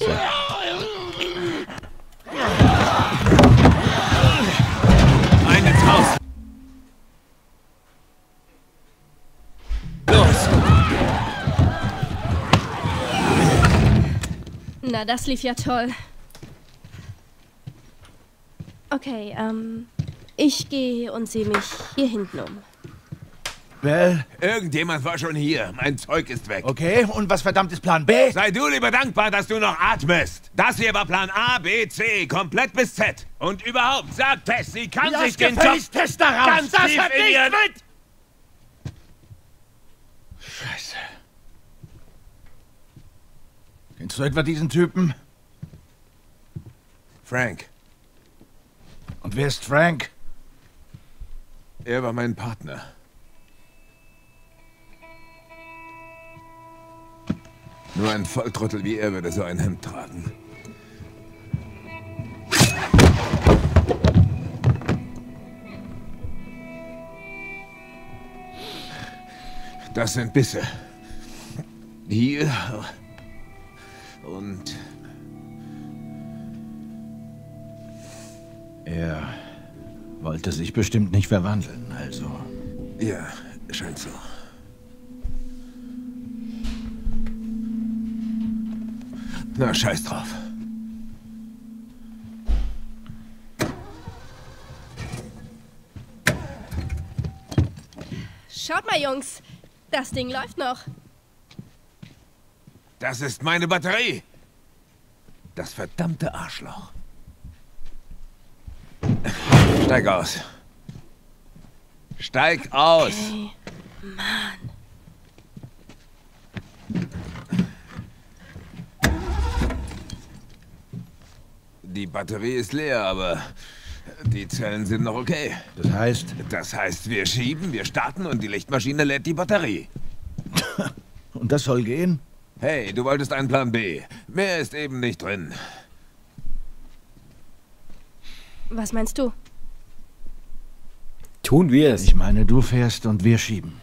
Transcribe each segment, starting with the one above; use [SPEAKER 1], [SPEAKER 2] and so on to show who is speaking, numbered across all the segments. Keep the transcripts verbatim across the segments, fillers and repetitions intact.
[SPEAKER 1] So.
[SPEAKER 2] Ein ins Haus. Los.
[SPEAKER 3] Na, das lief ja toll. Okay, ähm, ich gehe und sehe mich hier hinten um.
[SPEAKER 4] Bell?
[SPEAKER 2] Irgendjemand war schon hier. Mein Zeug ist weg.
[SPEAKER 4] Okay, und was verdammt ist Plan B?
[SPEAKER 2] Sei du lieber dankbar, dass du noch atmest. Das hier war Plan A, B, C, komplett bis Z. Und überhaupt, sagt Tess, sie kann sich den Job
[SPEAKER 4] Tess da raus!
[SPEAKER 2] ganz
[SPEAKER 4] Das
[SPEAKER 2] tief
[SPEAKER 4] hat
[SPEAKER 2] in
[SPEAKER 4] nichts
[SPEAKER 2] ihren...
[SPEAKER 4] mit! Scheiße. Kennst du etwa diesen Typen?
[SPEAKER 2] Frank.
[SPEAKER 4] Und wer ist Frank?
[SPEAKER 2] Er war mein Partner. Nur ein Volltrottel wie er würde so ein Hemd tragen. Das sind Bisse. Hier. Und...
[SPEAKER 4] Er wollte sich bestimmt nicht verwandeln, also.
[SPEAKER 2] Ja, scheint so. Na, scheiß drauf.
[SPEAKER 3] Schaut mal, Jungs. Das Ding läuft noch.
[SPEAKER 2] Das ist meine Batterie. Das verdammte Arschloch. Steig aus. Steig aus.
[SPEAKER 3] Hey, Mann.
[SPEAKER 2] Die Batterie ist leer, aber die Zellen sind noch okay.
[SPEAKER 4] Das heißt?
[SPEAKER 2] Das heißt, wir schieben, wir starten und die Lichtmaschine lädt die Batterie.
[SPEAKER 4] Und das soll gehen?
[SPEAKER 2] Hey, du wolltest einen Plan B. Mehr ist eben nicht drin.
[SPEAKER 3] Was meinst du?
[SPEAKER 1] Tun wir es.
[SPEAKER 4] Ich meine, du fährst und wir schieben.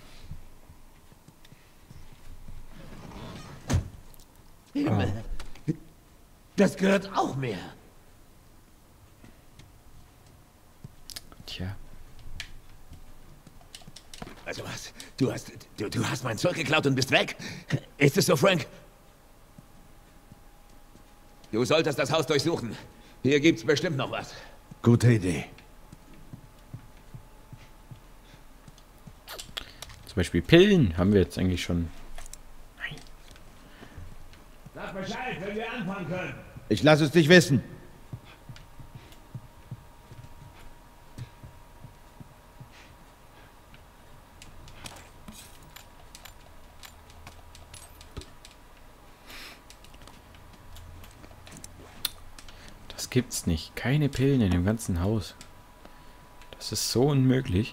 [SPEAKER 5] Himmel. Das gehört auch mehr.
[SPEAKER 1] Tja.
[SPEAKER 5] Also was? Du hast, du, du hast mein Zeug geklaut und bist weg? Ist es so, Frank?
[SPEAKER 2] Du solltest das Haus durchsuchen. Hier gibt's bestimmt noch was.
[SPEAKER 4] Gute Idee.
[SPEAKER 1] Zum Beispiel Pillen haben wir jetzt eigentlich schon. Nein.
[SPEAKER 2] Sag Bescheid, wenn wir anfangen können.
[SPEAKER 4] Ich lasse es dich wissen.
[SPEAKER 1] Das gibt's nicht. Keine Pillen in dem ganzen Haus. Das ist so unmöglich.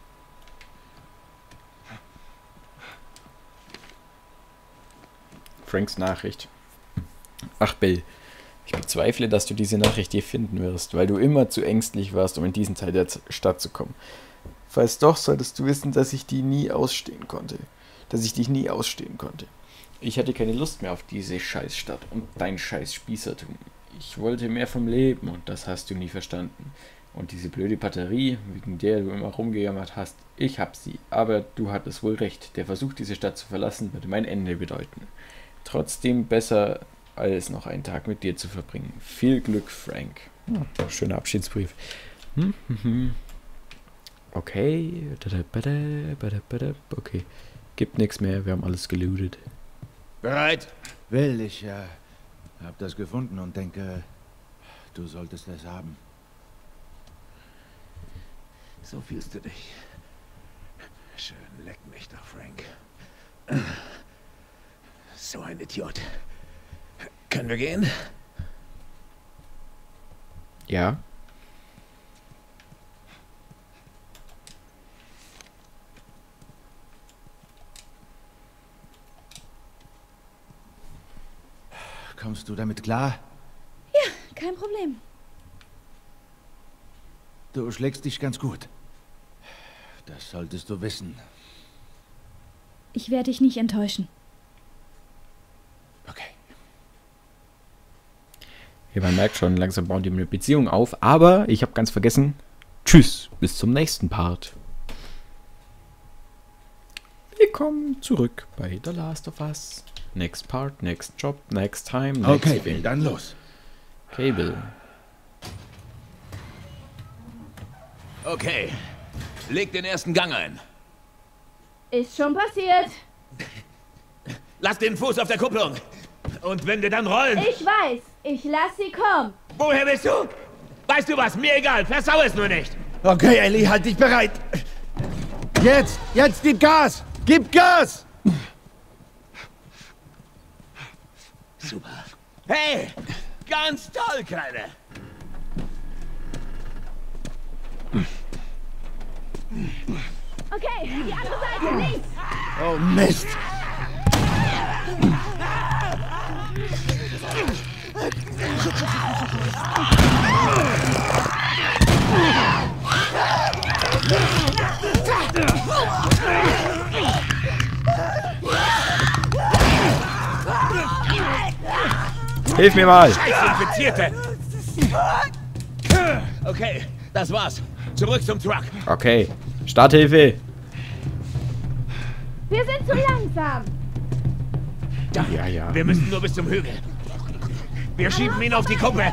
[SPEAKER 1] Franks Nachricht. Ach, Bill. Ich bezweifle, dass du diese Nachricht hier finden wirst, weil du immer zu ängstlich warst, um in diesen Teil der Stadt zu kommen. Falls doch, solltest du wissen, dass ich die nie ausstehen konnte. Dass ich dich nie ausstehen konnte. Ich hatte keine Lust mehr auf diese Scheißstadt und dein scheiß Spießertum. Ich wollte mehr vom Leben und das hast du nie verstanden. Und diese blöde Batterie, wegen der du immer rumgejammert hast, ich hab sie. Aber du hattest wohl recht. Der Versuch, diese Stadt zu verlassen, würde mein Ende bedeuten. Trotzdem besser, als noch einen Tag mit dir zu verbringen. Viel Glück, Frank. Hm, schöner Abschiedsbrief. Hm, hm, hm. Okay. Okay. Gibt nichts mehr, wir haben alles gelootet.
[SPEAKER 5] Bereit?
[SPEAKER 4] Will, ich äh, hab das gefunden und denke, du solltest es haben.
[SPEAKER 5] So fühlst du dich.
[SPEAKER 2] Schön, leck mich doch, Frank.
[SPEAKER 5] So ein Idiot.
[SPEAKER 2] Können wir gehen?
[SPEAKER 1] Ja.
[SPEAKER 4] Kommst du damit klar?
[SPEAKER 6] Ja, kein Problem.
[SPEAKER 4] Du schlägst dich ganz gut. Das solltest du wissen.
[SPEAKER 6] Ich werde dich nicht enttäuschen.
[SPEAKER 4] Okay.
[SPEAKER 1] Ja, man merkt schon, langsam bauen die eine Beziehung auf. Aber ich habe ganz vergessen, tschüss, bis zum nächsten Part. Willkommen zurück bei The Last of Us. Next part, next job, next time, next
[SPEAKER 4] Okay,
[SPEAKER 1] event.
[SPEAKER 4] dann los.
[SPEAKER 1] Cable.
[SPEAKER 2] Okay. Leg den ersten Gang ein.
[SPEAKER 6] Ist schon passiert.
[SPEAKER 2] Lass den Fuß auf der Kupplung. Und wenn wir dann rollen...
[SPEAKER 6] Ich weiß. Ich lass sie kommen.
[SPEAKER 2] Woher bist du? Weißt du was? Mir egal. Versau es nur nicht.
[SPEAKER 4] Okay, Ellie, halt dich bereit. Jetzt, jetzt gib Gas. Gib Gas.
[SPEAKER 2] Super. Hey, ganz toll, Kleine.
[SPEAKER 6] Okay, die andere Seite, links.
[SPEAKER 4] Oh, Mist.
[SPEAKER 1] Hilf mir mal!
[SPEAKER 2] Scheiß Infizierte! Okay, das war's. Zurück zum Truck.
[SPEAKER 1] Okay, Starthilfe!
[SPEAKER 6] Wir sind zu langsam.
[SPEAKER 2] Da.
[SPEAKER 1] Ja, ja.
[SPEAKER 2] Wir müssen nur bis zum Hügel. Wir schieben ihn auf die Kuppe.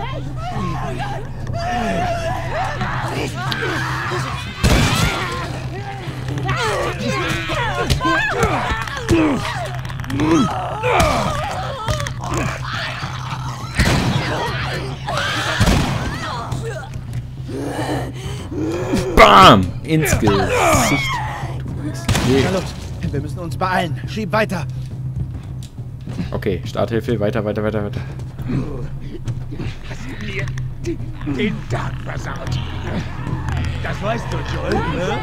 [SPEAKER 1] Bam! Ins Gesicht.
[SPEAKER 4] Na los, wir müssen uns beeilen. Schieb weiter.
[SPEAKER 1] Okay, Starthilfe, weiter, weiter, weiter, weiter.
[SPEAKER 2] Hast du mir den Tag versaut. Das weißt du, Joel, ne?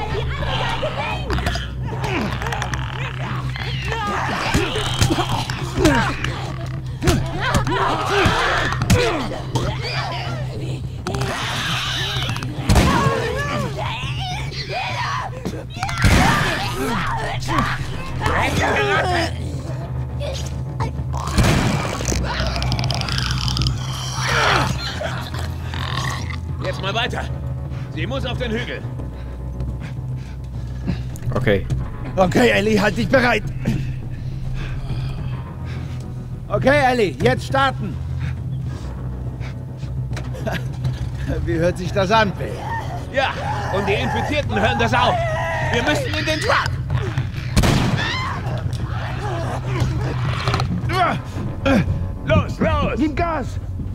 [SPEAKER 2] Jetzt mal weiter. Sie muss auf den Hügel.
[SPEAKER 1] Okay.
[SPEAKER 4] Okay, Ellie, halt dich bereit. Okay, Ellie, jetzt starten. Wie hört sich das an, Bill?
[SPEAKER 2] Ja, und die Infizierten hören das auch. Wir müssen in den Truck. Los, los!
[SPEAKER 4] Gib Gas!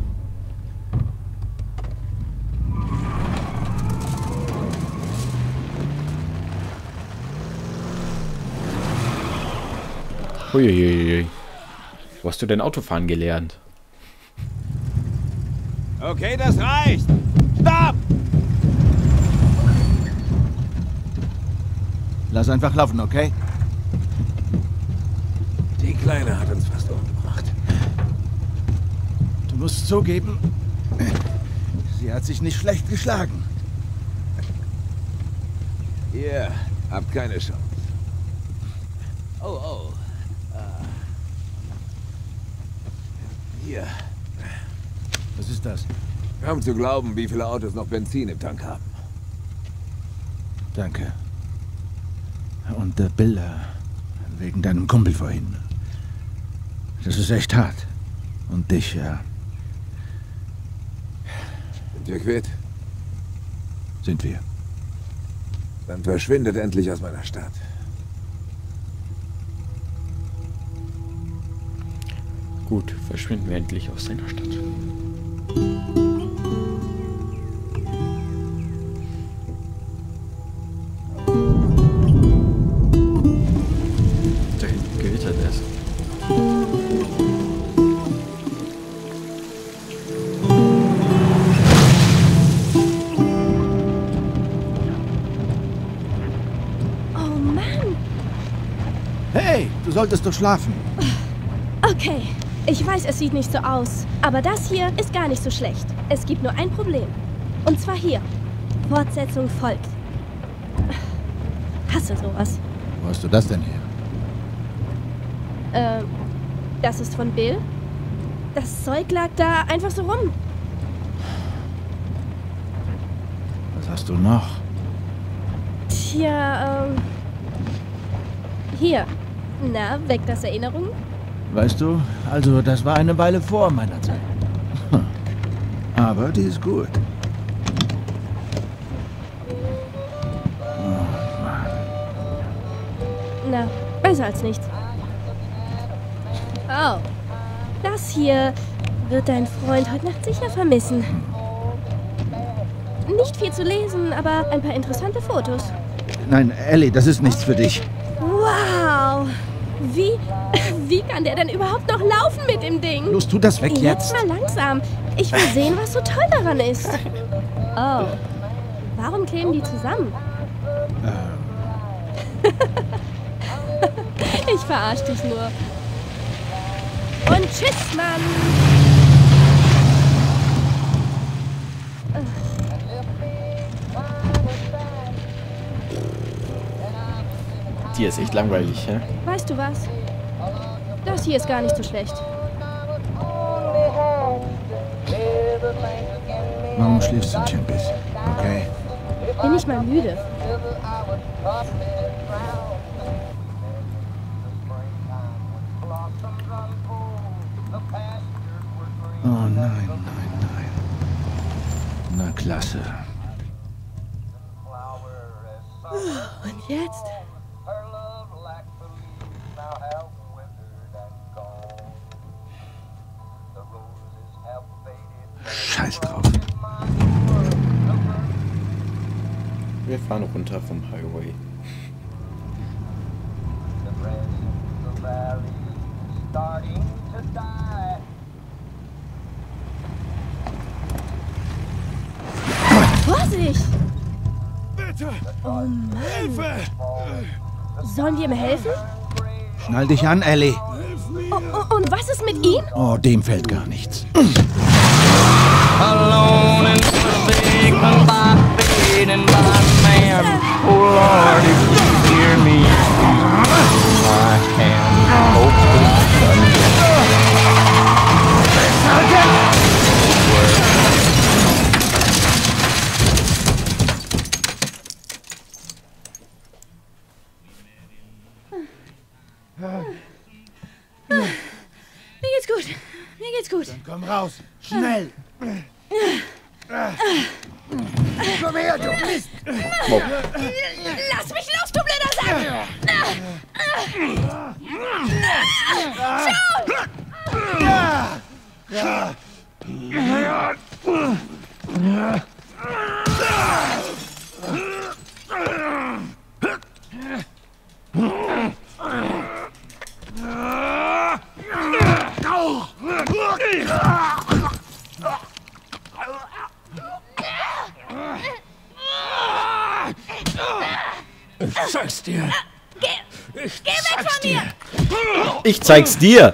[SPEAKER 1] Uiuiui. Wo hast du denn Autofahren gelernt?
[SPEAKER 2] Okay, das reicht. Stopp!
[SPEAKER 4] Lass einfach laufen, okay?
[SPEAKER 2] Die Kleine hat uns fast umgebracht.
[SPEAKER 4] Du musst zugeben, sie hat sich nicht schlecht geschlagen.
[SPEAKER 2] Ihr habt keine Chance. Oh, oh. Hier.
[SPEAKER 4] Was ist das?
[SPEAKER 2] Kaum zu glauben, wie viele Autos noch Benzin im Tank haben.
[SPEAKER 4] Danke. Und der Bilder wegen deinem Kumpel vorhin. Das ist echt hart. Und dich, ja.
[SPEAKER 2] Sind wir quitt?
[SPEAKER 4] Sind wir.
[SPEAKER 2] Dann verschwindet endlich aus meiner Stadt.
[SPEAKER 1] Gut, verschwinden wir endlich aus seiner Stadt. Da hinten gewittert es.
[SPEAKER 3] Oh Mann.
[SPEAKER 4] Hey, du solltest doch schlafen.
[SPEAKER 3] Okay. Ich weiß, es sieht nicht so aus, aber das hier ist gar nicht so schlecht. Es gibt nur ein Problem. Und zwar hier. Fortsetzung folgt. Hasse sowas.
[SPEAKER 4] Wo hast du das denn her?
[SPEAKER 3] Ähm, das ist von Bill. Das Zeug lag da einfach so rum.
[SPEAKER 4] Was hast du noch?
[SPEAKER 3] Tja, ähm... Hier. Na, weckt das Erinnerungen?
[SPEAKER 4] Weißt du, also das war eine Weile vor meiner Zeit. Hm. Aber die ist gut.
[SPEAKER 3] Na, besser als nichts. Oh. Das hier wird dein Freund heute Nacht sicher vermissen. Nicht viel zu lesen, aber ein paar interessante Fotos.
[SPEAKER 4] Nein, Ellie, das ist nichts für dich.
[SPEAKER 3] Wow! Wie, wie kann der denn überhaupt noch laufen mit dem Ding?
[SPEAKER 4] Los, tu das weg jetzt.
[SPEAKER 3] Jetzt mal langsam. Ich will sehen, was so toll daran ist. Oh. Warum kleben die zusammen?
[SPEAKER 4] Ähm.
[SPEAKER 3] Ich verarsch dich nur. Und tschüss, Mann!
[SPEAKER 1] Dir ist echt langweilig, hä?
[SPEAKER 3] Weißt du was? Das hier ist gar nicht so schlecht.
[SPEAKER 4] Warum schläfst du nicht ein bisschen? Okay.
[SPEAKER 3] Bin nicht mal müde.
[SPEAKER 4] Oh nein, nein, nein. Na klasse.
[SPEAKER 3] Und jetzt?
[SPEAKER 4] Scheiß drauf.
[SPEAKER 1] Wir fahren runter vom Highway.
[SPEAKER 3] Vorsicht!
[SPEAKER 2] Bitte!
[SPEAKER 3] Oh Mann!
[SPEAKER 2] Hilfe!
[SPEAKER 3] Sollen wir ihm helfen?
[SPEAKER 4] Schnall dich an, Ellie.
[SPEAKER 3] Oh, oh, und was ist mit ihm?
[SPEAKER 4] Oh, dem fällt gar nichts.
[SPEAKER 7] Alone and forsaken by fate and by man. Oh Lord, if you hear me, use my hand. Hopefully,
[SPEAKER 6] Mir geht's gut. Mir geht's gut.
[SPEAKER 4] Komm raus. Schnell. Komm her, du Mist.
[SPEAKER 6] Lass mich los, du blöder Sack!
[SPEAKER 5] Ich zeig's dir.
[SPEAKER 6] Geh, geh weg von mir!
[SPEAKER 1] Ich zeig's dir!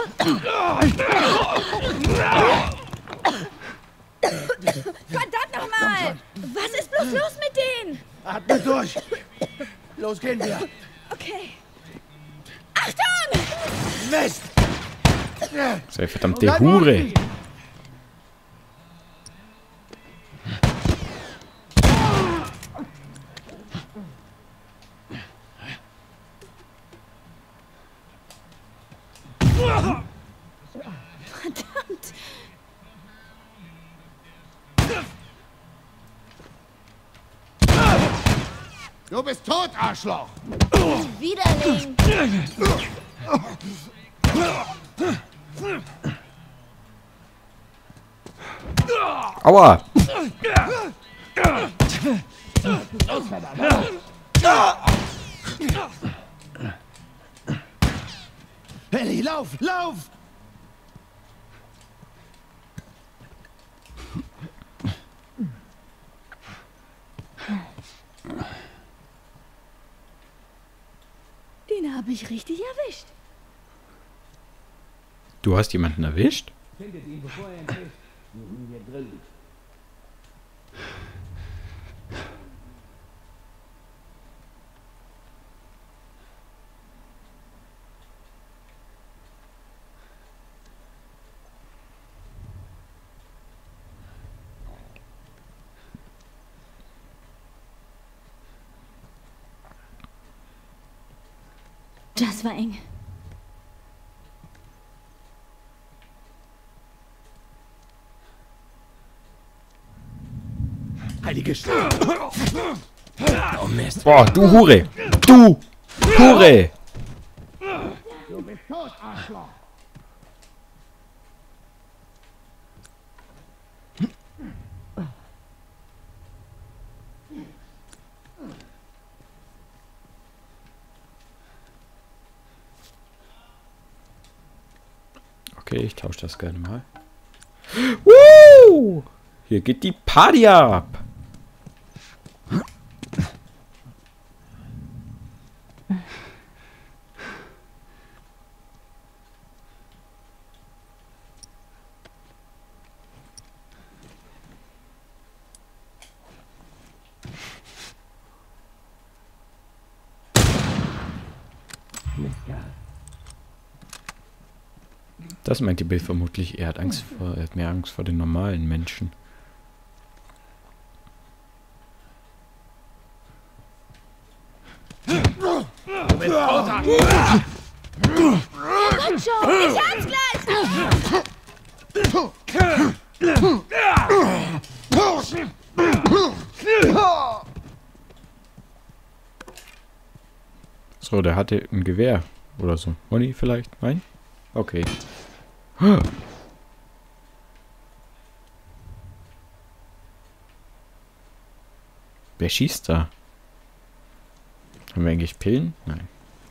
[SPEAKER 6] Verdammt nochmal! Was ist bloß los mit denen?
[SPEAKER 4] Atme durch. Los gehen wir.
[SPEAKER 6] Okay. Achtung!
[SPEAKER 4] Mist.
[SPEAKER 1] Sei verdammte Hure!
[SPEAKER 6] Verdammt!
[SPEAKER 4] Du bist tot, Arschloch.
[SPEAKER 6] Widerling!
[SPEAKER 1] Aua!
[SPEAKER 4] Ellie, lauf, lauf.
[SPEAKER 6] Den habe ich richtig erwischt.
[SPEAKER 1] Du hast jemanden erwischt?
[SPEAKER 5] Findet ihn, bevor er entwischt. Hier drin.
[SPEAKER 6] Das war eng.
[SPEAKER 5] Heilige Sch... Oh Mist.
[SPEAKER 1] Boah, du Hure! Du Hure!
[SPEAKER 5] Du bist tot, Arschloch.
[SPEAKER 1] Okay, ich tausche das gerne mal. Woo! Hier geht die Party ab! Das meint die Bill vermutlich. Er hat Angst vor, er hat mehr Angst vor den normalen Menschen.
[SPEAKER 5] Du bist tot,
[SPEAKER 6] Komm schon, ich hab's gleich!
[SPEAKER 1] So, der hatte ein Gewehr oder so. Moni vielleicht? Nein? Okay. Wer schießt da? Haben wir eigentlich Pillen? Nein.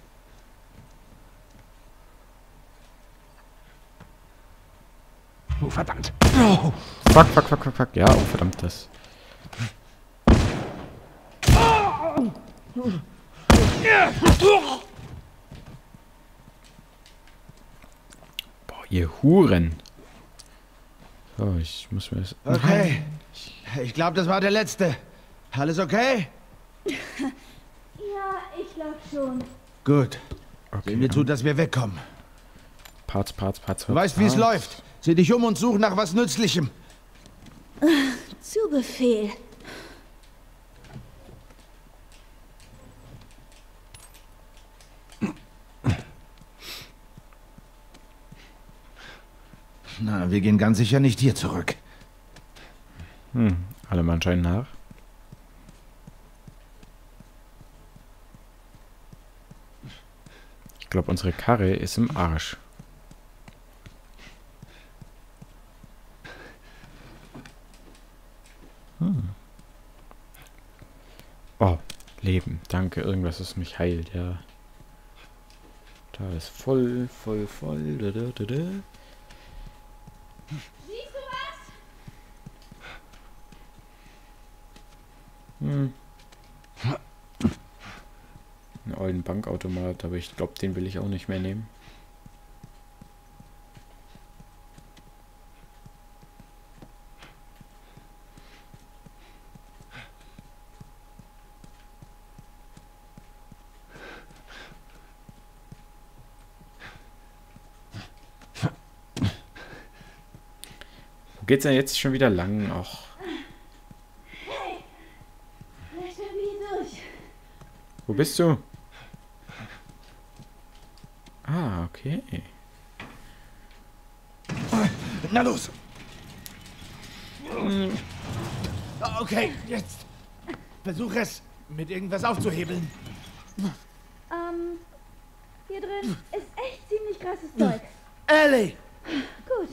[SPEAKER 5] Oh, verdammt.
[SPEAKER 1] Fuck, fuck, fuck, fuck, fuck. Ja, oh, verdammt, das. Boah, ihr Huren. So, ich muss mir das...
[SPEAKER 4] Okay. Ich glaube, das war der letzte. Alles okay?
[SPEAKER 6] Ja, ich glaub schon.
[SPEAKER 4] Gut.
[SPEAKER 1] Okay.
[SPEAKER 4] Sehen wir zu, dass wir wegkommen.
[SPEAKER 1] Parts, Parts, Parts.
[SPEAKER 4] Du weißt, wie es läuft. Sieh dich um und such nach was Nützlichem.
[SPEAKER 6] Zu Befehl.
[SPEAKER 4] Na, wir gehen ganz sicher nicht hier zurück.
[SPEAKER 1] Hm, allem anscheinend nach. Ich glaube, unsere Karre ist im Arsch. Hm. Oh, Leben. Danke. Irgendwas, das mich heilt, ja. Da ist voll, voll, voll. Da, da, da, da.
[SPEAKER 6] Siehst du was?
[SPEAKER 1] Hm. Einen alten Bankautomat, aber ich glaube, den will ich auch nicht mehr nehmen. Wo geht's denn jetzt schon wieder lang? Ach.
[SPEAKER 6] Hey! Vielleicht sind wir durch.
[SPEAKER 1] Wo bist du? Ah, okay.
[SPEAKER 5] Na los. Okay, jetzt. Versuch es, mit irgendwas aufzuhebeln.
[SPEAKER 6] Ähm, hier drin ist echt ziemlich krasses Zeug.
[SPEAKER 5] Ellie!
[SPEAKER 6] Gut.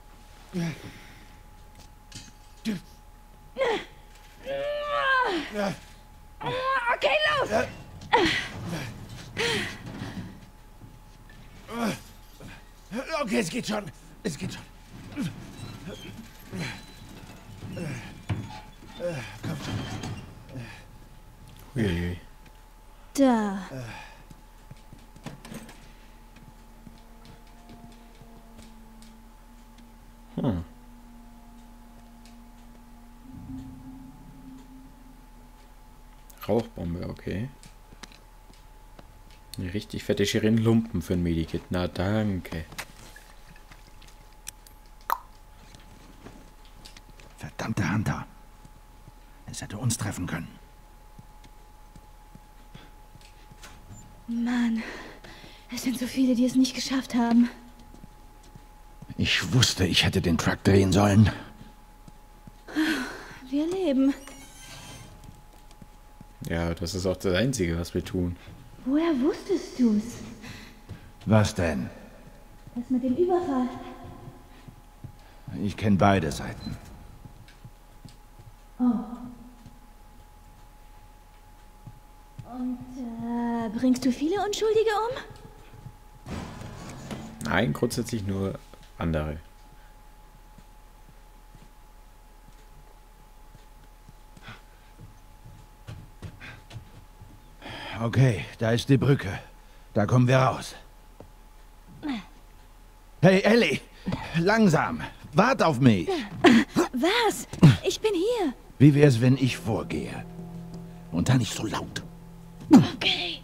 [SPEAKER 6] Okay, los!
[SPEAKER 5] Okay, es geht schon. Es geht schon. Komm schon.
[SPEAKER 1] Uiuiui.
[SPEAKER 6] Da.
[SPEAKER 1] Hm. Rauchbombe, okay. Eine richtig fette Schirin-Lumpen für ein Medikit. Na, danke.
[SPEAKER 4] Verdammte Hunter. Es hätte uns treffen können.
[SPEAKER 6] Mann, Es sind so viele, die es nicht geschafft haben.
[SPEAKER 4] Ich wusste, ich hätte den Truck drehen sollen.
[SPEAKER 6] Wir leben.
[SPEAKER 1] Ja, das ist auch das Einzige, was wir tun.
[SPEAKER 6] Woher wusstest du's?
[SPEAKER 4] Was denn?
[SPEAKER 6] Das mit dem Überfall.
[SPEAKER 4] Ich kenne beide Seiten.
[SPEAKER 6] Oh. Und äh, bringst du viele Unschuldige um?
[SPEAKER 1] Nein, grundsätzlich nur andere.
[SPEAKER 4] Okay, da ist die Brücke. Da kommen wir raus. Hey, Ellie! Langsam! Wart auf mich!
[SPEAKER 6] Was? Ich bin hier.
[SPEAKER 4] Wie wär's, wenn ich vorgehe? Und dann nicht so laut.
[SPEAKER 6] Okay.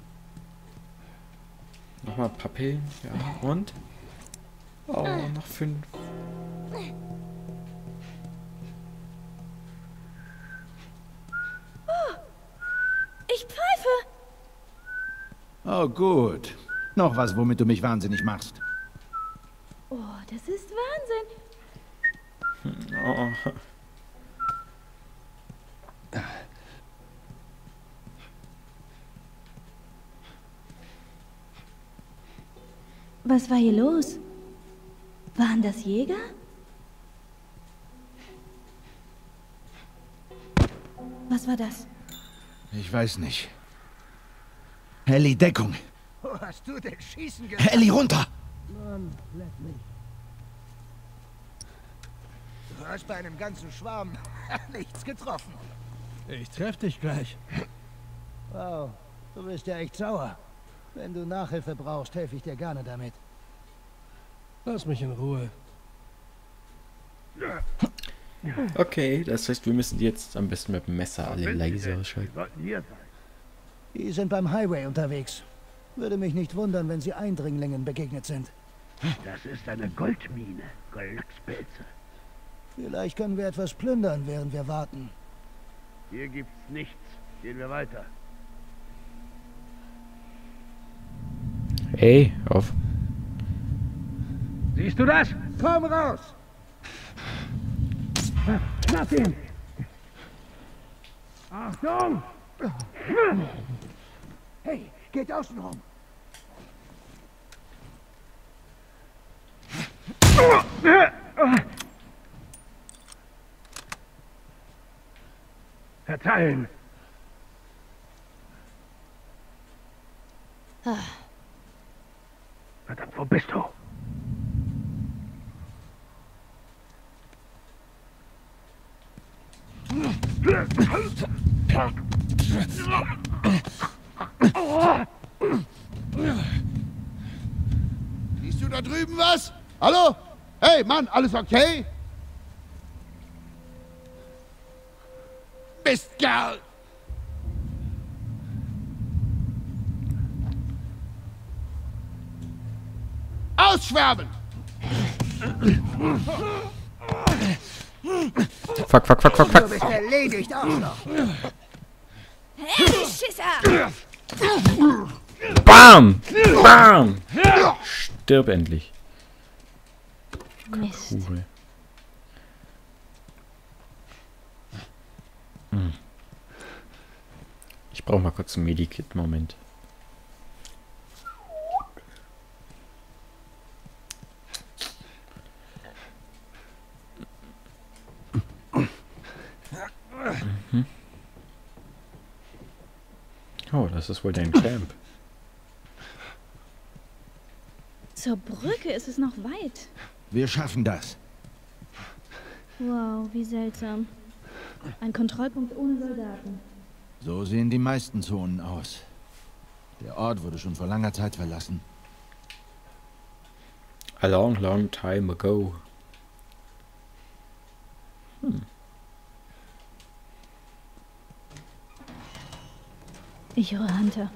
[SPEAKER 1] Nochmal Pappeln. Ja, und? Oh, noch fünf.
[SPEAKER 6] Ich pfeife.
[SPEAKER 4] Oh, gut. Noch was, womit du mich wahnsinnig machst.
[SPEAKER 6] Oh, das ist Wahnsinn.
[SPEAKER 1] Oh.
[SPEAKER 6] Was war hier los? Waren das Jäger? Was war das?
[SPEAKER 4] Ich weiß nicht. Ellie, Deckung!
[SPEAKER 5] Wo hast du denn schießen gelernt?
[SPEAKER 4] Ellie, runter!
[SPEAKER 5] Mann, leck mich. Du hast bei einem ganzen Schwarm nichts getroffen.
[SPEAKER 8] Ich treff dich gleich.
[SPEAKER 5] Wow, du bist ja echt sauer. Wenn du Nachhilfe brauchst, helfe ich dir gerne damit.
[SPEAKER 8] Lass mich in Ruhe.
[SPEAKER 1] Okay, das heißt, wir müssen jetzt am besten mit dem Messer alle leise ausschalten.
[SPEAKER 5] Die sind beim Highway unterwegs. Würde mich nicht wundern, wenn sie Eindringlingen begegnet sind.
[SPEAKER 9] Das ist eine Goldmine, Glückspilze.
[SPEAKER 5] Vielleicht können wir etwas plündern, während wir warten.
[SPEAKER 9] Hier gibt's nichts. Gehen wir weiter.
[SPEAKER 1] Hey, auf.
[SPEAKER 9] Siehst du das?
[SPEAKER 5] Komm raus!
[SPEAKER 9] Lass ihn! Achtung!
[SPEAKER 5] Hey, geht außen rum!
[SPEAKER 9] Verteilen!
[SPEAKER 6] Ah.
[SPEAKER 9] Verdammt, wo bist du?
[SPEAKER 10] Siehst du da drüben was? Hallo? Hey, Mann, alles okay? Mistkerl! Ausschwärmen!
[SPEAKER 1] Fuck, fuck, fuck, fuck,
[SPEAKER 5] Du
[SPEAKER 1] fuck.
[SPEAKER 5] bist erledigt, Arschloch!
[SPEAKER 6] Hey, du Schisser!
[SPEAKER 1] Bam! Bam! Stirb endlich.
[SPEAKER 6] Mist.
[SPEAKER 1] Hure. Hm. Ich brauche mal kurz einen Medikit-Moment. Mhm. Oh, das ist wohl dein Camp.
[SPEAKER 6] Zur Brücke ist es noch weit.
[SPEAKER 4] Wir schaffen das.
[SPEAKER 6] Wow, wie seltsam. Ein Kontrollpunkt ohne Soldaten.
[SPEAKER 4] So sehen die meisten Zonen aus. Der Ort wurde schon vor langer Zeit verlassen.
[SPEAKER 1] A long, long time ago. Hm.
[SPEAKER 6] Ich höre Hunter.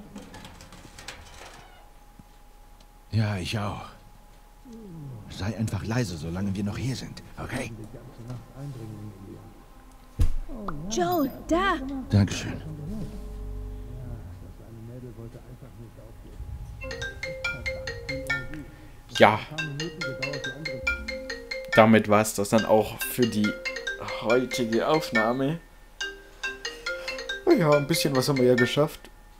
[SPEAKER 4] Ja, ich auch. Sei einfach leise, solange wir noch hier sind, okay?
[SPEAKER 6] Joel, da!
[SPEAKER 4] Dankeschön.
[SPEAKER 1] Ja. Damit war es das dann auch für die heutige Aufnahme. Oh ja, ein bisschen was haben wir ja geschafft.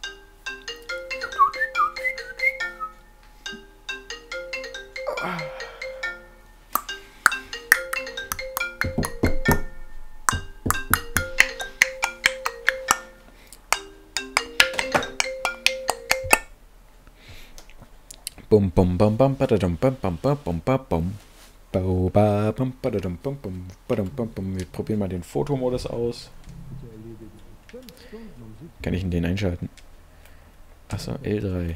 [SPEAKER 1] Bum bum bum bum badadum bum bum bum bum bum bum. Bau ba bum badadum bum bum badum bum bum. Wir probieren mal den Fotomodus aus. Kann ich in den einschalten? Achso, L drei.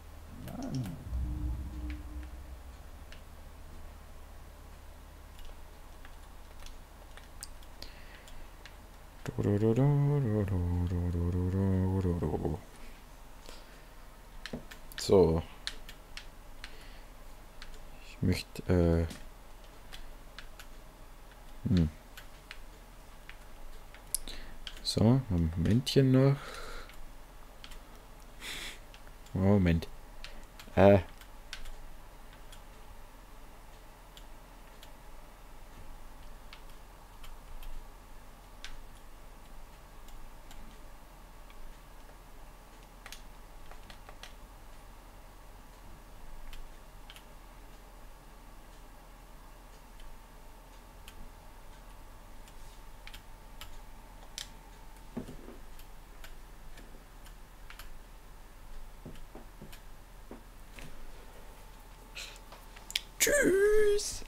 [SPEAKER 1] So. Ich möchte, äh... Hm. So, ein Momentchen noch. Moment. Äh. Tschüss.